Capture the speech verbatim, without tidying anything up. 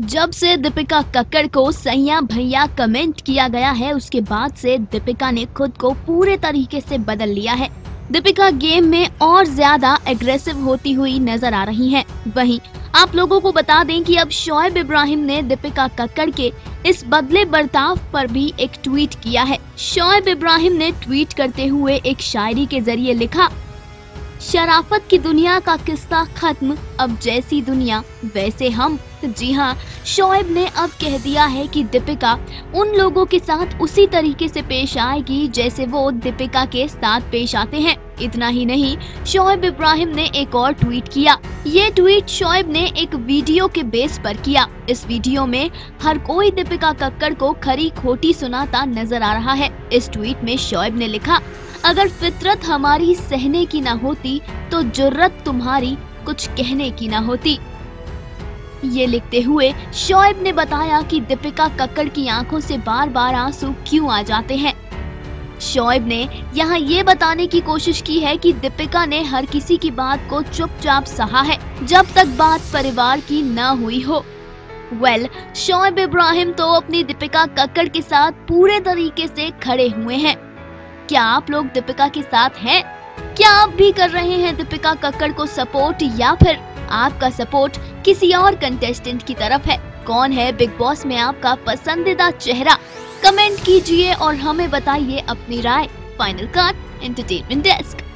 जब से दीपिका कक्कड़ को सैया भैया कमेंट किया गया है, उसके बाद से दीपिका ने खुद को पूरे तरीके से बदल लिया है। दीपिका गेम में और ज्यादा एग्रेसिव होती हुई नजर आ रही हैं। वहीं आप लोगों को बता दें कि अब शोएब इब्राहिम ने दीपिका कक्कड़ के इस बदले बर्ताव पर भी एक ट्वीट किया है। शोएब इब्राहिम ने ट्वीट करते हुए एक शायरी के जरिए लिखा, शराफत की दुनिया का किस्सा खत्म, अब जैसी दुनिया वैसे हम। जी हाँ, शोएब ने अब कह दिया है कि दीपिका उन लोगों के साथ उसी तरीके से पेश आएगी जैसे वो दीपिका के साथ पेश आते हैं। इतना ही नहीं, शोएब इब्राहिम ने एक और ट्वीट किया। ये ट्वीट शोएब ने एक वीडियो के बेस पर किया। इस वीडियो में हर कोई दीपिका कक्कड़ को खरी खोटी सुनाता नजर आ रहा है। इस ट्वीट में शोएब ने लिखा, अगर फितरत हमारी सहने की ना होती तो जुर्रत तुम्हारी कुछ कहने की ना होती। ये लिखते हुए शोएब ने बताया कि दीपिका कक्कड़ की आंखों से बार बार आंसू क्यों आ जाते हैं। शोएब ने यहाँ ये बताने की कोशिश की है कि दीपिका ने हर किसी की बात को चुपचाप सहा है जब तक बात परिवार की न हुई हो। वेल well, शोएब इब्राहिम तो अपनी दीपिका कक्कड़ के साथ पूरे तरीके से खड़े हुए हैं। क्या आप लोग दीपिका के साथ हैं? क्या आप भी कर रहे हैं दीपिका कक्कड़ को सपोर्ट, या फिर आपका सपोर्ट किसी और कंटेस्टेंट की तरफ है? कौन है बिग बॉस में आपका पसंदीदा चेहरा? कमेंट कीजिए और हमें बताइए अपनी राय। Final cut entertainment desk.